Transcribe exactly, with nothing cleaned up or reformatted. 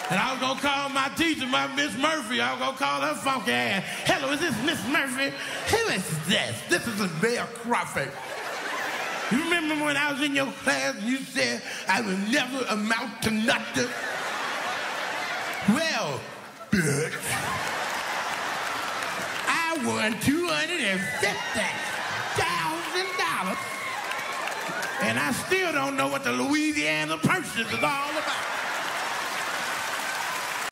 And I was gonna call my teacher, my Miss Murphy. I was gonna call her funky ass. Hello, is this Miss Murphy? Who is this? This is Lavell Crawford. You remember when I was in your class and you said I would never amount to nothing? Well, bitch, I won two hundred fifty thousand dollars, and I still don't know what the Louisiana Purchase is all about.